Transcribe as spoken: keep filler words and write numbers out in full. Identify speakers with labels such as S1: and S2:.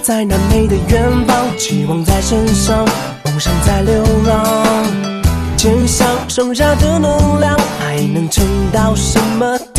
S1: 在南美的远方，期望在身上，梦想在流浪。肩上剩下的能量，还能撑到什么地